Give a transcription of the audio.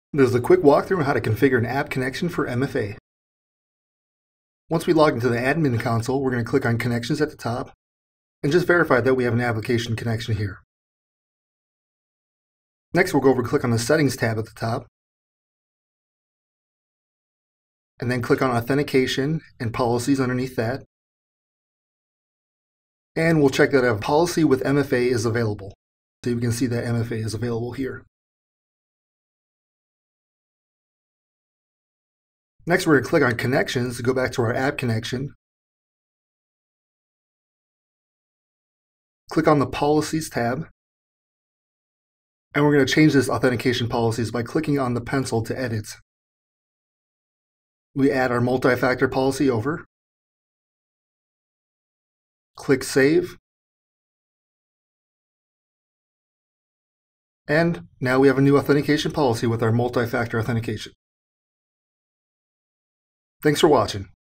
This is a quick walkthrough on how to configure an app connection for MFA. Once we log into the admin console, we're going to click on Connections at the top and just verify that we have an application connection here. Next, we'll go over and click on the Settings tab at the top, and then click on Authentication and Policies underneath that. And we'll check that a policy with MFA is available. So you can see that MFA is available here. Next, we're going to click on Connections to go back to our app connection. Click on the Policies tab. And we're going to change this authentication policies by clicking on the pencil to edit. We add our multi-factor policy over. Click Save. And now we have a new authentication policy with our multi-factor authentication. Thanks for watching.